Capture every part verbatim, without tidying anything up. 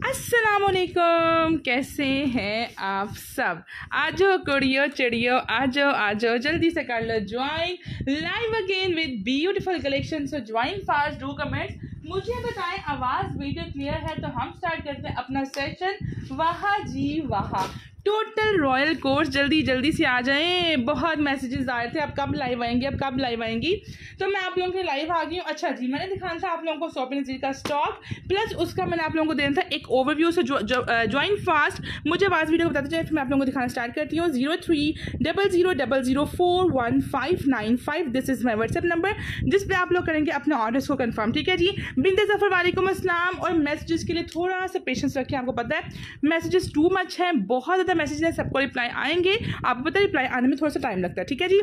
अस्सलामुअलैकुम, कैसे हैं आप सब। आज हो कुड़ियो चिड़ियो, आज हो आज हो जल्दी से कर लो join live again with beautiful collection. So join fast, do comments, मुझे बताएं आवाज़ वीडियो क्लियर है तो हम स्टार्ट करते हैं अपना सेशन। वाह जी वाह, टोटल रॉयल कोर्स, जल्दी जल्दी से आ जाएं। बहुत मैसेजेस आ रहे थे अब कब लाइव आएंगी, अब कब लाइव आएंगी, तो मैं आप लोगों के लाइव आ गई हूँ। अच्छा जी, मैंने दिखाना था आप लोगों को शॉपिंग नज़ीर का स्टॉक, प्लस उसका मैंने आप लोगों को देना था एक ओवरव्यू। से ज्वाइन फास्ट, मुझे आवाज़ वीडियो को बताते जाए, फिर मैं आप लोगों को दिखाना स्टार्ट करती हूँ। Zero three double zero double zero four one five nine five, this is my WhatsApp number, जिस पर आप लोग करेंगे अपने ऑर्डर्स को कन्फर्म। ठीक है जी, बिंदे जफर वालेकुम अस्सलाम। और मैसेजेस के लिए थोड़ा सा पेशेंस रखें, आपको पता है मैसेजेस टू मच हैं, बहुत ज़्यादा मैसेज है, सबको रिप्लाई आएंगे, आपको पता है रिप्लाई आने में थोड़ा सा टाइम लगता है। ठीक है जी,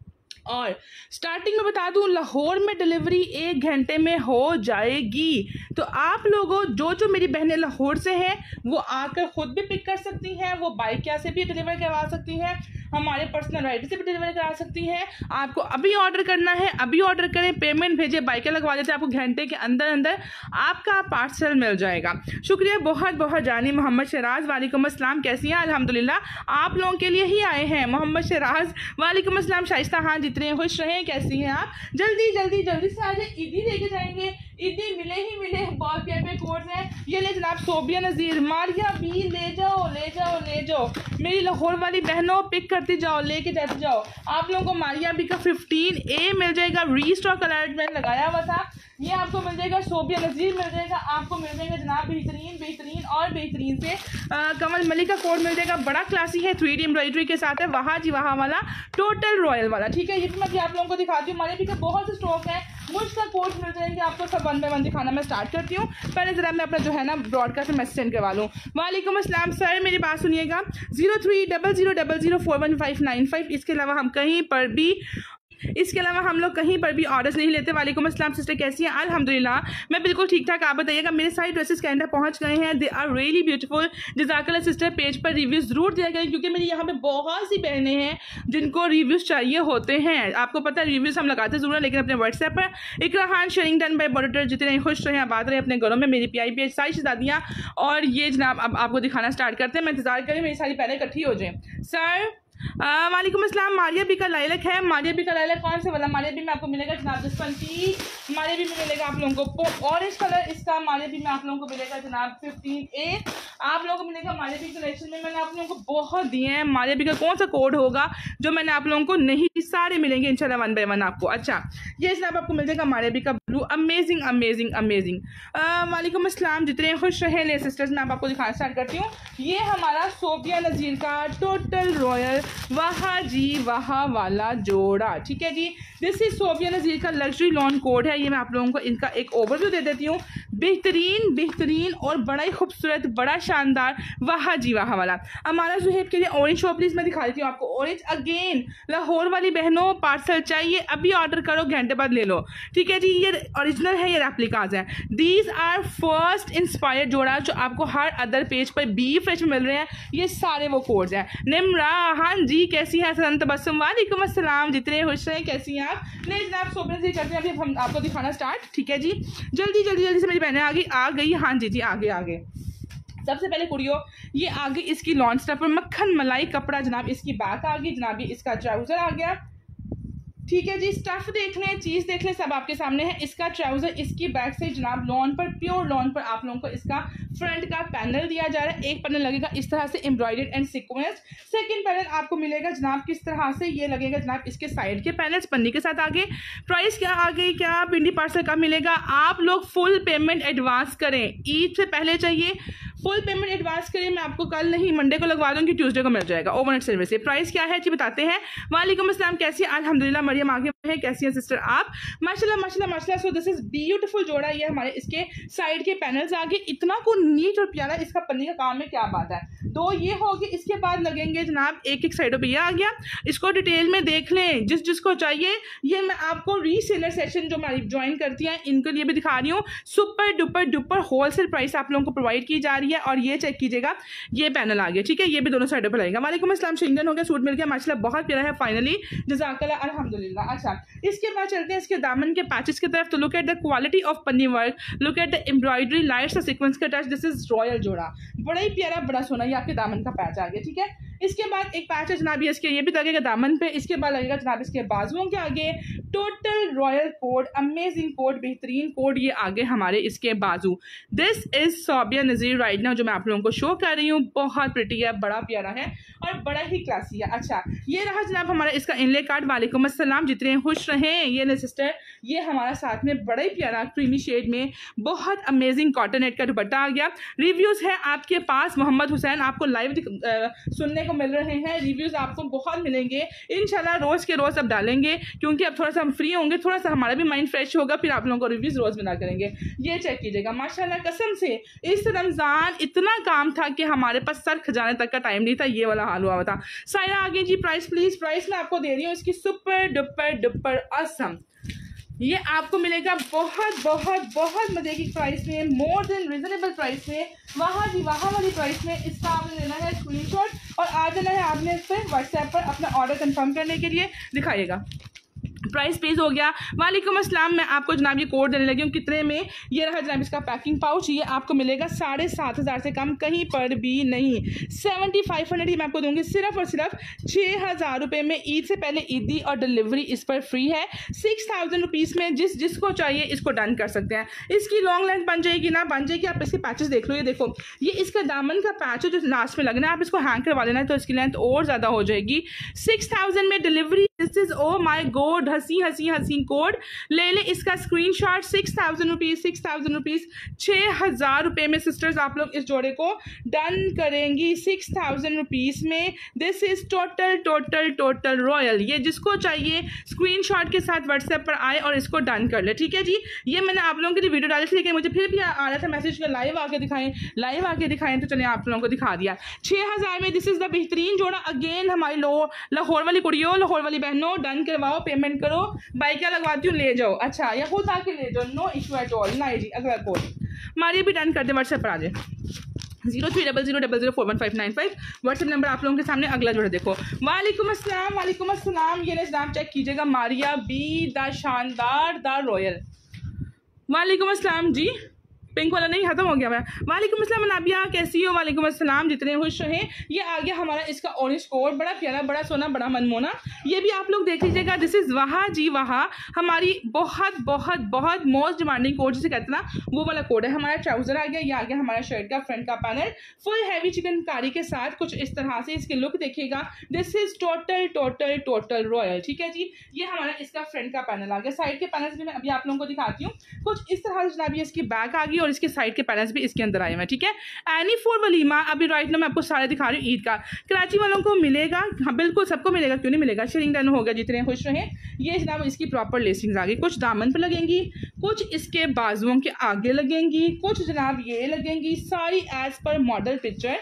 और स्टार्टिंग में बता दूं, लाहौर में डिलीवरी एक घंटे में हो जाएगी। तो आप लोगों, जो जो मेरी बहनें लाहौर से हैं, वो आकर खुद भी पिक कर सकती हैं, वो बाइक क्या से भी डिलीवर करवा सकती हैं, हमारे पर्सनल राइडर से भी डिलीवर करा सकती हैं। आपको अभी ऑर्डर करना है, अभी ऑर्डर करें, पेमेंट भेजें, बाइकें लगवा देते हैं, आपको घंटे के अंदर अंदर आपका पार्सल मिल जाएगा। शुक्रिया बहुत बहुत जानी। मोहम्मद शराज वालेकुम अस्सलाम, कैसी हैं? अल्हम्दुलिल्लाह, आप लोगों के लिए ही आए हैं। मोहम्मद शराज वालेकुम अस्सलाम। शाइस्ता खान, जितने खुश रहें, कैसी हैं आप? जल्दी जल्दी जल्दी से आ जाए, ईदी लेके जाएंगे, ईदी मिले ही मिले। बहुत प्यारे कोर्स हैं ये, ले जनाब सोबिया नज़ीर, मारिया बी, ले जाओ ले जाओ ले जाओ, मेरी लाहौर वाली बहनों पिक करती जाओ, लेके जाती जाओ। आप लोगों को मारिया बी का फिफ्टीन ए मिल जाएगा, रीस्टॉक अलर्ट मैंने लगाया हुआ था, ये आपको मिल जाएगा। सोबिया नज़ीर मिल जाएगा, आपको मिल जाएगा जनाब बेहतरीन बेहतरीन और बेहतरीन से आ, कमल मलिक का कोड मिल जाएगा, बड़ा क्लासी है, थ्री डी एम्ब्रॉयडरी के साथ है, वहाँ जी वहाँ वाला टोटल रॉयल वाला। ठीक है, ये भी मैं आप लोगों को दिखाती हूँ। मारिया बी का बहुत से स्टॉक है, मुझका कोड मिल जाएंगे आपको, सब वन बाय वन दिखाना मैं स्टार्ट करती हूँ। पहले जरा मैं अपना जो है ना ब्रॉडकास्ट मैसेज सेंड करवा लूँ। वालेकुम अस्सलाम सर, मेरी बात सुनिएगा। Zero three double zero double zero four one five nine five, इसके अलावा हम कहीं पर भी इसके अलावा हम लोग कहीं पर भी ऑर्डर्स नहीं लेते। वालेकुम अस्सलाम सिस्टर, कैसी हैं? अल्हम्दुलिल्लाह, मैं बिल्कुल ठीक ठाक, आप बताइएगा। मेरे सारे ड्रेसेस कनाडा पहुंच गए हैं, दे आर रियली ब्यूटीफुल। जज़ाकल्लाह सिस्टर, पेज पर रिव्यूज़ ज़रूर दिया गया, क्योंकि मेरी यहाँ पे बहुत सी बहनें हैं जिनको रिव्यूज़ चाहिए होते हैं। आपको पता है रिव्यूज़ हम लगाते ज़रूर हैं, लेकिन अपने व्हाट्सएप पर। Iqra Khan, sharing done by border, जितने खुश रहें, आबाद रहे अपने घरों में। मेरी प्यारी प्यारी सारी शहजादियाँ, और ये जनाब अब आपको दिखाना स्टार्ट करते हैं। मैं इंतजार करें मेरी सारी पहले इकट्ठी हो जाएँ। सर वालेकुम अस्सलाम। मारिया बी का लाइलक है, मारिया बी का लाइलक कौन से वाला? मारिया बी में आपको मिलेगा जनाब ट्वेंटी, मारिया बी में मिलेगा आप लोगों को ऑरेंज कलर, इसका मारिया बी में आप लोगों को मिलेगा जनाब फिफ्टीन ए, आप लोगों को मिलेगा। मारिया बी कलेक्शन में मैंने आप लोगों को बहुत दिए हैं। मारिया बी का कौन सा कोड होगा जो मैंने आप लोगों को नहीं, सारे मिलेंगे इंशाल्लाह वन बाय वन आपको। अच्छा, ये जनाब आपको मिल जाएगा मारिया बी का ब्लू, अमेजिंग अमेजिंग अमेजिंग। वालेकुम अस्सलाम, जितने खुश रहे ले सिस्टर्स, मैं आपको दिखाना स्टार्ट करती हूँ। ये हमारा सोबिया नज़ीर का टोटल रॉयल वाह जी वाह वाला जोड़ा। ठीक है जी, दिस इज सोबिया नज़ीर का लग्जरी लॉन कोड है। ये मैं आप लोगों को इनका एक ओवरव्यू दे देती हूँ। बेहतरीन बेहतरीन और बड़ा ही खूबसूरत, बड़ा शानदार, वाह जी वाह वाला। हमारा जुहेब के लिए ऑरेंज शो, प्लीज़ मैं दिखा देती हूँ आपको। ऑरेंज अगेन, लाहौर वाली बहनों पार्सल चाहिए, अभी ऑर्डर करो, घंटे बाद ले लो। ठीक है जी, ये ओरिजिनल है, ये रेप्लिकाज है। दीज आर फर्स्ट इंस्पायर्ड जोड़ा, जो आपको हर अदर पेज पर बी फ्रेश में मिल रहे हैं, ये सारे वो कोड्स हैं। निम्रा, हाँ जी, कैसी हैं? सनम तबस्सुम, वालेकुम अस्सलाम, जितने खुश हैं, कैसी हैं आप? नहीं जनाब, सोबे से करते हैं, अभी हम आपको दिखाना स्टार्ट। ठीक है जी, जल्दी जल्दी जल्दी से मेरी बहनें आ गई आ गई हाँ जी जी, आगे आगे। सबसे पहले कुड़ियों, ये आ गई इसकी लॉन्च स्टफ पर मक्खन मलाई कपड़ा जनाब, इसकी बैक आ गई जनाब, इसका ट्राउज़र आ गया। ठीक है जी, स्टफ देख लें, चीज़ देख लें, सब आपके सामने है। इसका ट्राउज़र, इसकी बैक से जनाब लॉन पर, प्योर लॉन पर आप लोगों को इसका फ्रंट का पैनल दिया जा रहा है। एक पैनल लगेगा इस तरह से embroidered and sequence, second panel आपको मिलेगा जनाब किस तरह से, ये लगेगा जनाब इसके साइड के पैनल्स पन्नी के साथ। आगे प्राइस क्या आ गई, क्या पिंडी पार्सल का मिलेगा? आप लोग फुल पेमेंट एडवांस करें, ईद से पहले चाहिए, फुल पेमेंट एडवांस करें। मैं आपको कल नहीं मंडे को लगवा दूंगी, ट्यूसडे को मिल जाएगा ओवरनाइट सर्विस से। प्राइस क्या है जी बताते हैं। वालेकुम अस्सलाम, कैसी है? अल्हम्दुलिल्लाह, मरियम आगे है, कैसी है सिस्टर आप? माशाल्लाह माशाल्लाह माशाल्लाह। सो दिस इज ब्यूटीफुल जोड़ा, ये हमारे इसके साइड के पैनल्स आगे, इतना को नीट और प्यारा इसका पन्नी का काम है, क्या बात है। तो ये हो गया, इसके बाद लगेंगे जनाब एक एक साइडों पे, ये आ गया, इसको डिटेल में देख लें जिस जिसको चाहिए। ये मैं आपको रीसेलर सेशन जो हमारी ज्वाइन करती हैं, इनके लिए भी दिखा रही हूँ। Super duper duper wholesale price आप लोगों को प्रोवाइड की जा रही है। गया और ये चेक कीजिएगा ये पैनल आ गया, ठीक है, ये भी दोनों साइडों पर लगेगा। वालेकुम अस्सलाम, शिंगन हो गया, सूट मिल गया माशाल्लाह, बहुत प्यारा है फाइनली, जज़ाकल्लाह अल्हम्दुलिल्लाह। अच्छा, इसके बाद चलते हैं इसके दामन के पैचेस की तरफ। तो look at the quality of पन्नी work, look at the embroidery, lights और सीक्वेंस का टच, दिस इज रॉयल जोड़ा, बड़ा ही प्यारा बड़ा सोना, ये आपके दामन का पैच आ गया, ठीक है। इसके बाद एक पैच है जनाब इसके, ये भी लगेगा दामन पे, इसके बाद लगेगा जनाब इसके बाजुओं के आगे, total royal code, amazing code, बेहतरीन कोड, ये आगे हमारे इसके बाजू। This is Sobia Nazir right now जो मैं आप लोगों को शो कर रही हूँ, बहुत प्रिटी है, बड़ा प्यारा है और बड़ा ही क्लासी है। अच्छा, ये रहा जनाब हमारा इसका इनले कार्ड। वालेकुम अस्सलाम, जितने खुश रहें। ये ले सिस्टर, ये हमारा साथ में बड़ा ही प्यारा क्रीमी शेड में बहुत अमेजिंग कॉटन नेट का दुपट्टा आ गया। रिव्यूज़ है आपके पास, मोहम्मद हुसैन आपको लाइव सुनने को मिल रहे हैं, रिव्यूज़ आपको बहुत मिलेंगे इंशाल्लाह, रोज़ के रोज़ अब डालेंगे क्योंकि अब थोड़ा सा हम फ्री होंगे, थोड़ा सा हमारा भी माइंड फ्रेश होगा, फिर आप लोगों को रिव्यूज़ रोज़ बना करेंगे। ये चेक कीजिएगा माशाल्लाह, कसम से इस रमज़ान इतना काम था कि हमारे पास सर खजाने तक का टाइम नहीं था, ये वाला हाल हुआ था। सायरा आगे जी, प्राइस प्लीज़, प्राइस मैं आपको दे रही हूँ इसकी सुपर डुपर डुपर असम, ये आपको मिलेगा बहुत बहुत बहुत मजे की प्राइस में, मोर देन रिजनेबल प्राइस में, वहाँ जी वहाँ वाली प्राइस में। इसका आपने लेना है स्क्रीनशॉट और आ जाना है आपने इस पर व्हाट्सएप पर अपना ऑर्डर कंफर्म करने के लिए, दिखाइएगा प्राइस पेज हो गया। वालेकुम अस्सलाम, मैं आपको जनाब ये कोड देने लगी हूँ, कितने में, ये रहा जनाब इसका पैकिंग पाउच, ये आपको मिलेगा साढ़े सात हज़ार से कम कहीं पर भी नहीं, सेवेंटी फाइव हंड्रेड ही मैं आपको दूंगी सिर्फ और सिर्फ छः हज़ार रुपये में। ईद से पहले ईदी और डिलीवरी इस पर फ्री है। सिक्स थाउजेंड रुपीज़ में जिस जिसको चाहिए इसको डन कर सकते हैं। इसकी लॉन्ग लेंथ बन जाएगी ना, बन जाएगी। आप इसके पैचेस देख लो, ये देखो, ये इसका दामन का पैच है जो लास्ट में लगना है, आप इसको हैंग करवा लेना है तो इसकी लेंथ और ज़्यादा हो जाएगी। सिक्स थाउजेंड में delivery, this is oh my god, हंसी हंसी हंसी कोड ले ले इसका screenshot. Six thousand rupees six thousand rupees छः हज़ार रुपये में सिस्टर्स आप लोग इस जोड़े को डन करेंगी सिक्स थाउजेंड रुपीज़ में। This is total total total royal. ये जिसको चाहिए स्क्रीनशॉट के साथ व्हाट्सएप पर आए और इसको डन कर ले, ठीक है जी। ये मैंने आप लोगों के लिए वीडियो डाली थी लेकिन मुझे फिर भी आ रहा था मैसेज का लाइव आके दिखाएं, लाइव आके दिखाएं, तो चलिए आप लोगों को दिखा दिया। छः हज़ार में दिस इज़ द बेहतरीन जोड़ा। अगेन हमारी लो लाहौर वाली कुड़ियों, लाहौर वाली बहनों, डन करवाओ, पेमेंट करो, बाइक लगवाती हूँ ले जाओ। अच्छा, या खुद आके ले जाओ, नो इशू एट ऑल। ना जी, अगला कोड हमारी भी डन कर दे, व्हाट्सएप पर आ जाए zero three double zero double zero four one five nine five WhatsApp number आप लोगों के सामने। अगला जोड़ा देखो, वालेकुम अस्सलाम, वालेकुम अस्सलाम, ये नाम चेक कीजिएगा, मारिया बी द शानदार द रॉयल। वालेकुम अस्सलाम जी, पिंक वाला नहीं, खत्म हो गया मैं। वालेकुम अस्सलाम नाबिया, कैसी हो? वालेकुम अस्सलाम, जितने खुश रहें। ये आ गया हमारा इसका ऑरेंज कोड, बड़ा प्यारा, बड़ा सोना, बड़ा मनमोना। ये भी आप लोग देख लीजिएगा, दिस इज़ वहाँ जी वहाँ, हमारी बहुत बहुत बहुत मोस्ट डिमांडिंग कोड जिसे कहते हैं ना, वो वाला कोड है। हमारा ट्राउज़र आ गया, ये आ गया हमारा शर्ट का फ्रंट का पैनल, फुल हैवी चिकनकारी के साथ कुछ इस तरह से इसके लुक देखिएगा। This is total total total royal, ठीक है जी। ये हमारा इसका फ्रंट का पैनल आ गया। साइड के पैनल्स भी मैं अभी आप लोगों को दिखाती हूँ, कुछ इस तरह से जनाब ये इसकी बैक आ गई और इसके साइड के पैनल्स भी इसके अंदर आए हुए हैं, ठीक है। एनी फोर वलीमा अभी राइट ना मैं आपको सारे दिखा रही हूँ ईद का। कराची वालों को मिलेगा, हाँ बिल्कुल सबको मिलेगा, क्यों नहीं मिलेगा। शेयरिंग डन होगा, जितने खुश रहें। ये जनाब इसकी प्रॉपर लेसिंग्स आ गई, कुछ दामन पर लगेंगी, कुछ इसके बाजुओं के आगे लगेंगी, कुछ जनाब ये लगेंगी, सारी एज पर मॉडल पिक्चर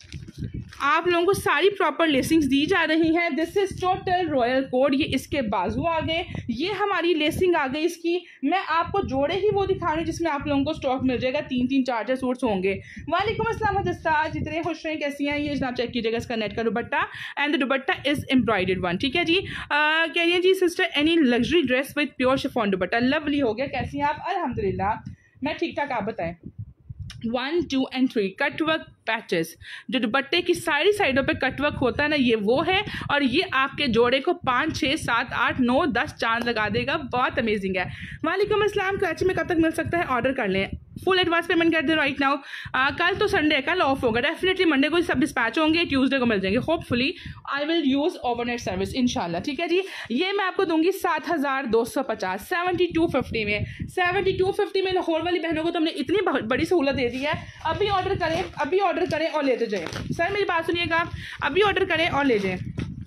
आप लोगों को सारी प्रॉपर लेसिंग्स दी जा रही हैं। This is total royal code. ये इसके बाजू आ गए, ये हमारी लेसिंग आ गई इसकी। मैं आपको जोड़े ही वो दिखा रही हूँ जिसमें आप लोगों को स्टॉक मिल जाएगा, तीन तीन चार चार सूट्स होंगे। वालेकुम अस्सलाम हजस्ता, जितने खुश हैं, कैसी हैं? ये जनाब चेक कीजिएगा इसका नेट का dupatta, and the dupatta is embroidered one, ठीक है जी। कह रही है जी sister any luxury dress with pure chiffon dupatta, lovely हो गया। कैसी हैं आप? अल्हम्दुलिल्लाह मैं ठीक ठाक, आप बताएं। One two and three cutwork patches, जो दुपट्टे की सारी साइडों पे कटवर्क होता है ना, ये वो है। और ये आपके जोड़े को पाँच छः सात आठ नौ दस चांद लगा देगा, बहुत अमेजिंग है। वालेकुम अस्सलाम, कराची में कब तक मिल सकता है? ऑर्डर कर लें, फुल एडवांस पेमेंट कर दें राइट नाउ। कल तो संडे है, कल ऑफ होगा, डेफिनेटली मंडे को सब डिस्पैच होंगे, ट्यूसडे को मिल जाएंगे। Hopefully I will use overnight service इंशाल्लाह, ठीक है जी। ये मैं आपको दूंगी सात हज़ार दो सौ पचास सेवेंटी टू फिफ्टी में। सेवेंटी टू फिफ्टी में लाहौर वाली बहनों को तो हमने इतनी बड़ी सहूलत दे दी है। अभी ऑर्डर करें, अभी ऑर्डर करें और लेते जाएं। सर मेरी बात सुनिएगा, अभी ऑर्डर करें और ले जाएं।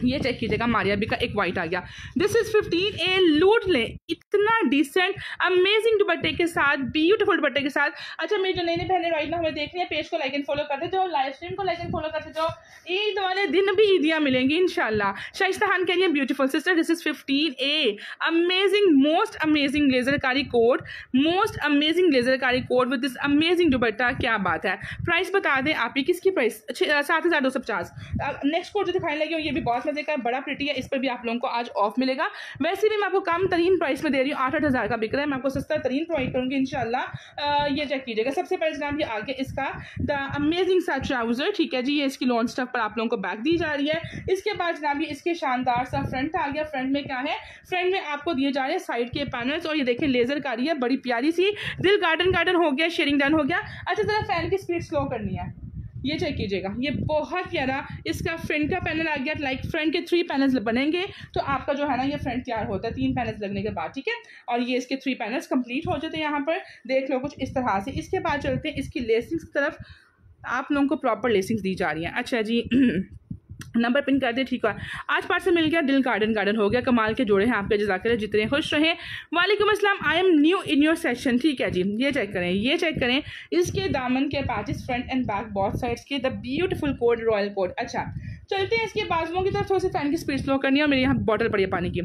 ये चेक कीजिएगा, मारिया बी का एक वाइट आ गया। दिस इज फिफ्टीन ए, लूट ले इतना डिसेंट अमेजिंग दुपट्टे के साथ, ब्यूटीफुल दुपट्टे के साथ। अच्छा मेरे जो नए नए बहने राइट ना हमें देख रही है, पेज को लाइक एंड फॉलो करते जाओ, लाइव स्ट्रीम को लाइक एंड फॉलो करते जाओ, ईद वाले दिन भी ईदियाँ मिलेंगी इंशाल्लाह। शाइस्ता खान कह रही है beautiful sister, this is fifteen A, amazing most amazing laser कारी कोट, मोस्ट अमेजिंग लेजर कारी coat with this amazing dupatta. क्या बात है। प्राइस बता दें आप ही, किसकी प्राइस? सात हज़ार दो सौ पचास। नेक्स्ट कोट जो दिखाने लगी हूँ ये भी बहुत मजे का है, बड़ा प्रिटी है, इस पर भी आप लोगों को आज ऑफ मिलेगा। वैसे भी मैं आपको कम तरीन प्राइस में दे रही हूँ, आठ आठ हज़ार का बिक रहा है, मैं आपको सस्ता तरीन प्रोवाइड करूँगी इंशाल्लाह। ये चेक कीजिएगा। सबसे पहले जनाब ये आगे इसका द अमेजिंग सा ट्राउजर, ठीक है जी, ये इसकी लॉन्च स्टफ पर आप लोगों को बैक दी जा रही है। इसके बाद जनाब ये इसके शानदार सा फ्रंट आ गया। फ्रंट में क्या है? फ्रंट में आपको दिए जा रहे हैं साइड के पैनल्स, और ये देखें लेजर कारी है, बड़ी प्यारी सी, दिल गार्डन गार्डन हो गया, शेयरिंग डन हो गया। अच्छा जरा फैन की स्पीड स्लो करनी है, ये चेक कीजिएगा, ये बहुत प्यारा इसका फ्रंट का पैनल आ गया। लाइक फ्रंट के थ्री पैनल्स बनेंगे तो आपका जो है ना ये फ्रंट तैयार होता है तीन पैनल्स लगने के बाद, ठीक है। और ये इसके थ्री पैनल्स कंप्लीट हो जाते हैं, यहाँ पर देख लो कुछ इस तरह से। इसके बाद चलते हैं इसकी लेसिंग्स की तरफ, आप लोगों को प्रॉपर लेसिंग्स दी जा रही हैं। अच्छा जी नंबर पिन कर दे, ठीक है। आज पार्सल मिल गया, दिल गार्डन गार्डन हो गया, कमाल के जोड़े हैं आपके, जज़ाकल्लाह, जितने खुश रहें। वालेकुम अस्सलाम, I am new in your section, ठीक है जी। ये चेक करें, ये चेक करें, इसके दामन के patches front and back both sides के, the beautiful code, royal code. अच्छा चलते हैं इसके बाजुओं की तरफ, थोड़ी सी फैन की स्पीड स्लो करनी है, और मेरे यहाँ बॉटल पड़ी है पानी की।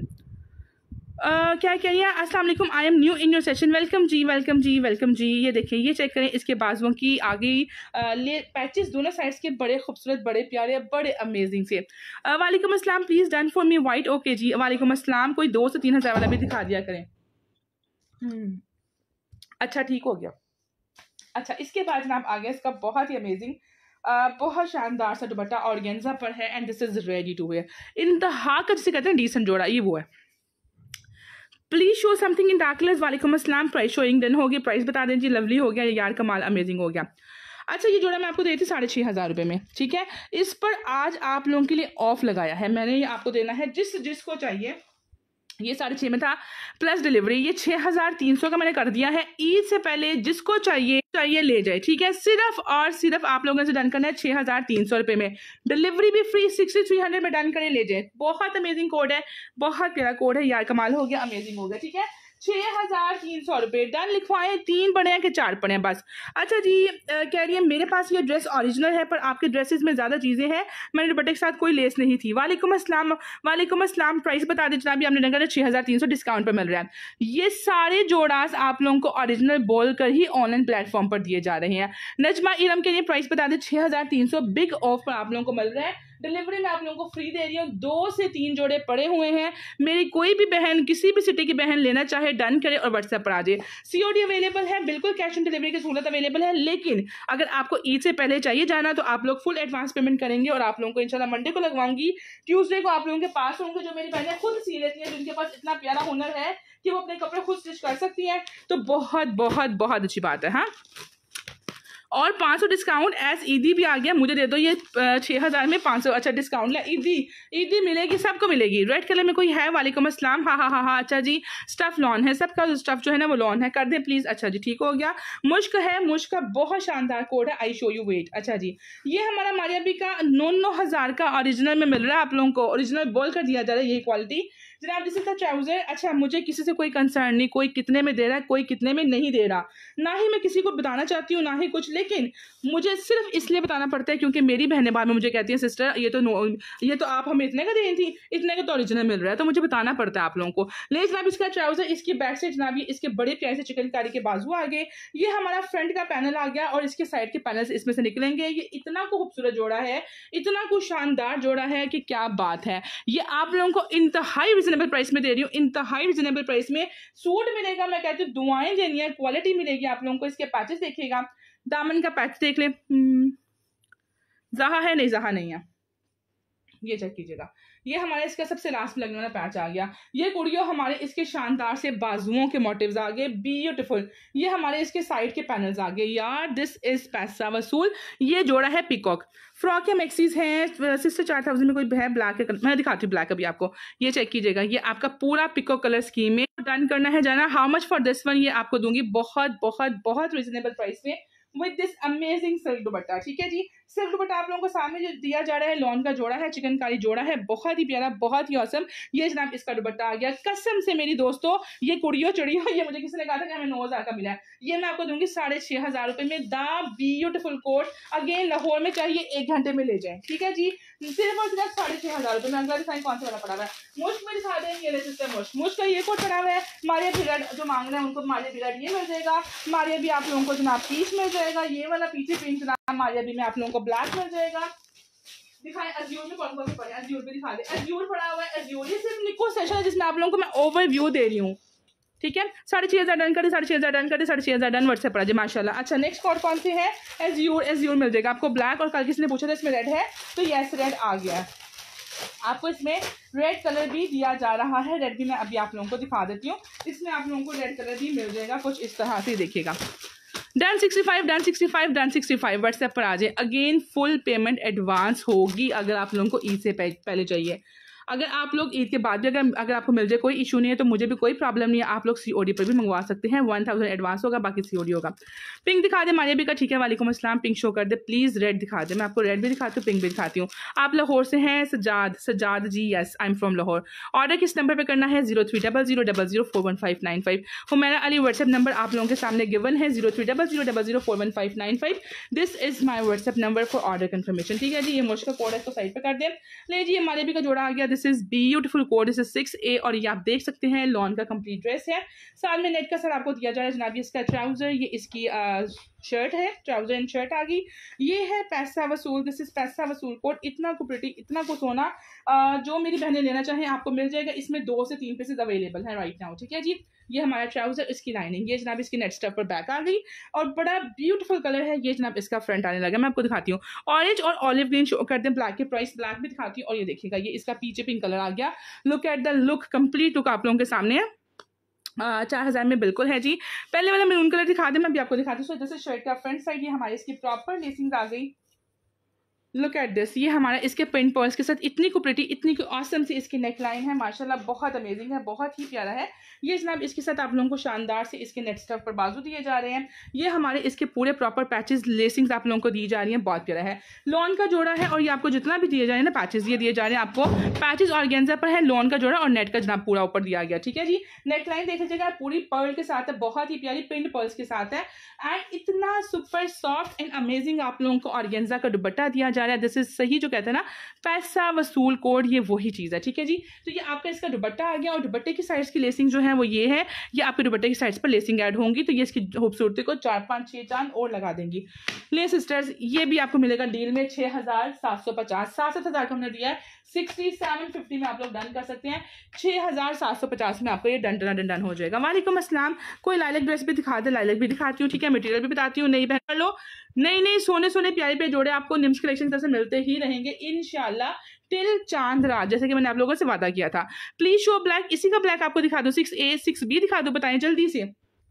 Uh, क्या कह रही है? अस्सलाम वालेकुम, I am new in your session, welcome जी, वेलकम जी, वेलकम जी। ये देखिए, ये चेक करें, इसके बाजुओं की आगे ले पैचेस दोनों साइड्स के बड़े खूबसूरत, बड़े प्यारे, बड़े अमेजिंग से। uh, वालेकुम अस्सलाम, please done for me white. Okay जी, वालेकुम अस्सलाम। कोई दो से तीन हज़ार वाला भी दिखा दिया करें। hmm. अच्छा ठीक हो गया। अच्छा इसके बाद जनाब आ गया इसका बहुत ही अमेजिंग, Uh, बहुत शानदार सा दुपट्टा ऑर्गेन्जा पर है, and this is ready to wear. इंतहा का जिसे कहते हैं डीसेंट जोड़ा, ये वो है। Please show something in dark colours. वालेकुम अस्सलाम, प्राइस शोइंग डन होगी, प्राइस बता दें जी। लवली हो गया यार, कमाल, अमेजिंग हो गया। अच्छा ये जोड़ा मैं आपको दे रही थी साढ़े छः हज़ार रुपये में, ठीक है। इस पर आज आप लोगों के लिए ऑफ लगाया है मैंने, ये आपको देना है जिस जिसको चाहिए। ये साढ़े छः में था प्लस डिलीवरी, ये छः हज़ार तीन सौ का मैंने कर दिया है। ईद से पहले जिसको चाहिए चाहिए ले जाए, ठीक है। सिर्फ और सिर्फ आप लोगों से डन करना है छः हज़ार तीन सौ रुपये में, डिलीवरी भी फ्री, सिक्सटी थ्री हंड्रेड में डन करें, ले जाए। बहुत अमेजिंग कोड है, बहुत प्यारा कोड है यार, कमाल हो गया, अमेजिंग हो गया, ठीक है। छः हज़ार तीन सौ रुपये डन लिखवाएं, तीन पड़े हैं कि चार पड़े हैं बस। अच्छा जी आ, कह रही है मेरे पास ये ड्रेस ओरिजिनल है, पर आपके ड्रेसेस में ज़्यादा चीज़ें हैं, मैंने दुपट्टे के साथ कोई लेस नहीं थी। वालेकुम अस्सलाम, वालेकुम अस्सलाम। प्राइस बता दें जनाब, आपने डन छः हज़ार तीन सौ डिस्काउंट पर मिल रहा है। ये सारे जोड़ास आप लोगों को ओरिजिनल बोल कर ही ऑनलाइन प्लेटफॉर्म पर दिए जा रहे हैं। नजमा इरम के लिए प्राइस बता दें छः हज़ार तीन सौ बिग ऑफ पर आप लोगों को मिल रहा है। डिलीवरी में आप लोगों को फ्री दे रही हूँ, दो से तीन जोड़े पड़े हुए हैं। मेरी कोई भी बहन, किसी भी सिटी की बहन लेना चाहे डन करे और व्हाट्सएप पर आ जाए। सीओडी अवेलेबल है, बिल्कुल कैश ऑन डिलीवरी की सहूलत अवेलेबल है, लेकिन अगर आपको ईद से पहले चाहिए जाना तो आप लोग फुल एडवांस पेमेंट करेंगे, और आप लोगों को इंशाल्लाह मंडे को लगवाऊंगी, ट्यूसडे को आप लोगों के पास होंगे। जो मेरी बहनें खुद सी लेती हैं, जिनके पास इतना प्यारा हुनर है कि वो अपने कपड़े खुद स्टिच कर सकती हैं, तो बहुत बहुत बहुत अच्छी बात है। हाँ, और पाँच सौ डिस्काउंट एस ईदी भी आ गया, मुझे दे दो ये छः हज़ार में पाँच सौ। अच्छा डिस्काउंट ले, ईदी ईदी मिलेगी, सबको मिलेगी। रेड कलर में कोई है? वालेकुम अस्सलाम, हाँ हाँ हाँ हाँ। अच्छा जी स्टफ लॉन है, सबका स्टफ जो है ना वो लॉन है, कर दें प्लीज़। अच्छा जी ठीक हो गया। मुश्क है, मुश्क का बहुत शानदार कोड है, आई शो यू वेट। अच्छा जी ये हमारा मारिया बी का नौ नौ हज़ार का ओरिजिनल में मिल रहा है, आप लोगों को ओरिजिनल बोल कर दिया जा रहा है, यही क्वालिटी जनाब। This is the trouser. अच्छा मुझे किसी से कोई कंसर्न नहीं, कोई कितने में दे रहा है, कोई कितने में नहीं दे रहा, ना ही मैं किसी को बताना चाहती हूँ, ना ही कुछ, लेकिन मुझे सिर्फ इसलिए बताना पड़ता है क्योंकि मेरी बहनें बाद में मुझे कहती हैं सिस्टर ये तो ये तो आप हमें इतने का दे रही थी, इतने का तो ओरिजिनल मिल रहा है, तो मुझे बताना पड़ता है आप लोगों को। ले जनाब इसका ट्राउजर, इसकी बैक साइड जनाब, इसके बड़े प्यारे से चिकनकारी के बाजू आ गए, ये हमारा फ्रंट का पैनल आ गया, और इसके साइड के पैनल इसमें से निकलेंगे। ये इतना को खूबसूरत जोड़ा है, इतना को शानदार जोड़ा है कि क्या बात है। ये आप लोगों को इंतहाई रिजनेबल प्राइस में दे रही हूँ, इंतहाई रिजनेबल प्राइस में सूट मिलेगा। मैं कहती हूँ दुआएं देनी है, क्वालिटी मिलेगी आप लोगों को। इसके पैचेस देखिएगा, दामन का पैच देख ले, जहा है नहीं, जहा नहीं है, ये चेक कीजिएगा। ये हमारे इसका सबसे लास्ट में लगने वाला पैच आ गया। ये कुड़ियों हमारे इसके शानदार से बाजुओं के मोटिव्स आ गए, ब्यूटीफुल। ये हमारे इसके साइड के पैनल्स आ गए यार, दिस इज पैसा वसूल। ये जोड़ा है पिकॉक। फ्रॉक या मैक्सीज हैं सिक्स से चार थाउजेंड में कोई है ब्लैक है, मैं दिखाती हूँ ब्लैक अभी आपको। ये चेक कीजिएगा, ये आपका पूरा पिकॉक कलर स्कीम में डन करना है जाना। How much for this one, ये आपको दूंगी बहुत बहुत बहुत रिजनेबल प्राइस में, with this amazing silk dupatta. ठीक है जी, सिल्क दुपट्टा आप लोगों को सामने जो दिया जा रहा है लॉन का जोड़ा है, चिकनकारी जोड़ा है, बहुत ही प्यारा, बहुत ही औसम। ये जनाब इसका दुपट्टा आ गया। कसम से मेरी दोस्तों ये कुड़ियों चुड़ियों, ये मुझे किसी ने कहा था कि हमें नौ हजार का मिला है, ये मैं आपको दूंगी साढ़े छह हजार रुपए में। The beautiful coat, again Lahore में चाहिए एक घंटे में ले जाए। ठीक है जी, सिर्फ और सिर्फ साढ़े छह हजार रुपए में। अगला डिजाइन कौन सा वाला पड़ा हुआ है, मुश्क में दिखा दें, ये सिस्टम मुश्क मुश्क का ये कोट पड़ा हुआ है। मारिया पीरियड जो मांग रहे हैं उनको मारिया पीरियड ये मिल जाएगा। मारिया भी आप लोगों को जनाब पीच मिल जाएगा, ये वाला पीछे प्रिंट जनाब मारिया भी में आप लोगों को ब्लैक मिल जाएगा। दिखाएं अज्यूर में कौन कौन से पड़े, अज्यूर भी दिखा दे। अज्यूर पड़ा हुआ है, अज्यूर ये सिर्फ निको सेशन है जिसमें आप लोगों को मैं ओवरव्यू दे रही हूँ। ठीक है, साढ़े छह हजार डन करे, साढ़े छह हजार डन करे, साढ़े छह हजार डन व्हाट्सएप पर आ जाए माशाल्लाह। अच्छा नेक्स्ट कोड कौन सी है, एज्यूर, एज्यूर मिल जाएगा आपको ब्लैक। और कल किसी ने पूछा था इसमें रेड है, तो यस रेड आ गया। आपको इसमें रेड कलर भी दिया जा रहा है, रेड भी मैं अभी आप लोगों को दिखा देती हूँ। इसमें आप लोगों को रेड कलर भी मिल जाएगा कुछ इस तरह से, देखिएगा। Done sixty five, done sixty five, done sixty five WhatsApp पर आ जाए। अगेन फुल पेमेंट एडवांस होगी अगर आप लोगों को ईद से पहले चाहिए। अगर आप लोग ईद के बाद भी अगर अगर आपको मिल जाए कोई इशू नहीं है, तो मुझे भी कोई प्रॉब्लम नहीं है, आप लोग सीओडी पर भी मंगवा सकते हैं। वन थाउजेंड एडवांस होगा, बाकी सीओडी होगा। पिंक दिखा दे मारिया भी का, ठीक है वालेकुम अस्सलाम। पिंक शो कर दे प्लीज़, रेड दिखा दे, मैं आपको रेड भी दिखाती हूँ, पिंक भी दिखाती हूँ। आप लाहौर से हैं Sajjad, Sajjad ji yes I am from Lahore. Order किस नंबर पर करना है, zero three double zero double zero four one five nine five. Humaira Ali WhatsApp number आप लोगों के सामने गिवन है, zero three double zero double zero four one five nine five. This is my WhatsApp number for order confirmation. ठीक है जी, ये मुश्किल code है, इसको साइड पर कर दें। ले जी, मारिया भी का जोड़ा आ गया। दिस इज ब्यूटीफुल कोड, इस सिक्स ए, और ये आप देख सकते हैं लॉन का कंप्लीट ड्रेस है। साथ में नेट का सर आपको दिया जा रहा है जनाब, ये इसका ट्राउजर, ये इसकी शर्ट है, ट्राउजर एंड शर्ट आ गई। ये है पैसा वसूल, दिस इज पैसा वसूल कोड। इतना को प्रिटी, इतना को सोना, जो मेरी बहनें लेना चाहें आपको मिल जाएगा। इसमें दो से तीन पीसेज अवेलेबल है राइट नाउ। ठीक है जी, ये हमारा ट्राउजर, इसकी लाइनिंग, ये जनाब इसकी नेट स्टफ पर बैक आ गई और बड़ा ब्यूटीफुल कलर है। ये जनाब इसका फ्रंट आने लगा, मैं आपको दिखाती हूँ। ऑरेंज और ऑलिव ग्रीन शो करते हैं, ब्लैक के प्राइस ब्लैक भी दिखाती हूँ। और ये देखिएगा, ये इसका पीछे पिंक कलर आ गया। Look at the look, complete look आप लोगों के सामने है। चार हजार में बिल्कुल है जी। पहले वाला मैरून कलर दिखा दे, मैं भी आपको दिखाती हूँ। जैसे शर्ट का फ्रंट साइड, ये हमारी इसकी प्रॉपर लेसिंग आ गई। लुक एट दिस, ये हमारा इसके पिन पर्ल्स के साथ इतनी को प्रिटी, इतनी को ऑसम सी इसकी नेक लाइन है माशाल्लाह, बहुत अमेजिंग है, बहुत ही प्यारा है। ये जनाब इसके साथ आप लोगों को शानदार से इसके नेट स्टफ पर बाजू दिए जा रहे हैं। ये हमारे इसके पूरे प्रॉपर पैचेस लेसिंग्स आप लोगों को दी जा रही हैं, बहुत प्यारा है। लॉन का जोड़ा है और ये आपको जितना भी दिए जा रहे हैं ना पैचेस, ये दिए जा रहे हैं आपको पैचेस ऑर्गेन्जा पर है। लॉन का जोड़ा और नेट का जनाब पूरा ऊपर दिया गया। ठीक है जी, नेट लाइन देख लीजिएगा पूरी पर्ल के साथ है, बहुत ही प्यारी पिंड पर्ल्स के साथ है। एंड इतना सुपर सॉफ्ट एंड अमेजिंग आप लोगों को ऑर्गेन्जा का दुपट्टा दिया जा रहा है। दिस इज सही जो कहते हैं ना पैसा वसूल कोड, ये वही चीज़ है। ठीक है जी, तो ये आपका इसका दुपट्टा आ गया और दुपट्टे की साइड्स की लेसिंग जो है वो ये है, ये आपके दुपट्टे की साइड्स पर लेसिंग ऐड होंगी, तो ये इसकी खूबसूरती को चार पाँच छः चांद और लगा देंगी। ले सिस्टर्स, ये भी आपको मिलेगा डील में छः हज़ार सात सौ पचास, सात सात हज़ार का हमने दिया है, सिक्सटी सेवन फिफ्टी में आप लोग डन कर सकते हैं। छः हज़ार सात सौ पचास में आपको ये डन डन डन डन हो जाएगा। वालेकुम अस्सलाम। कोई लाइलक ड्रेस भी दिखा दे, लाइलक भी दिखाती हूँ। ठीक है, मटेरियल भी बताती हूँ, नहीं पहन लो। नहीं नहीं सोने सोने प्यारे प्यारे जोड़े आपको निम्स कलेक्शन तरफ से मिलते ही रहेंगे इंशाल्लाह टिल चांद रात, जैसे कि मैंने आप लोगों से वादा किया था। प्लीज शो ब्लैक, इसी का ब्लैक आपको दिखा दो, सिक्स ए सिक्स बी दिखा दो, बताएं जल्दी से।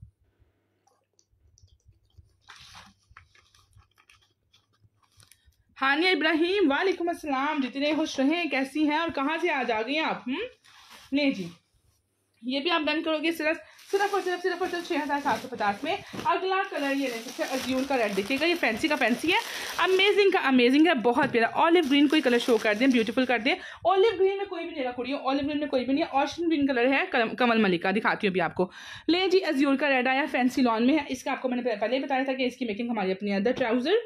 हानिया इब्राहिम, वालेकुम अस्सलाम। जितने खुश रहें, कैसी हैं और कहाँ से आज आ गई आप? हम्म ले जी, ये भी आप डन करोगे सिर्फ सिर्फ और सिर्फ सिर्फ और सिर्फ छः हज़ार सात सौ पचास में। अगला कलर ये ले सकते हैं अज्यूर का रेड, देखिएगा ये फैंसी का फैंसी है, अमेजिंग का अमेजिंग है, बहुत प्यारा। ऑलिव ग्रीन कोई कलर शो कर दें, ब्यूटीफुल कर दें। ऑलिव ग्रीन में कोई भी नहीं रहा कुड़ियों, ऑलिव ग्रीन में कोई भी नहीं है। ऑशन ग्रीन कलर है, कमल मलिका दिखाती हूँ अभी आपको। ले जी, अज्यूर का रेड आया, फैंसी लॉन में है। इसका आपको मैंने पहले ही बताया था कि इसकी मेकिंग हमारी अपनी अंदर। ट्राउजर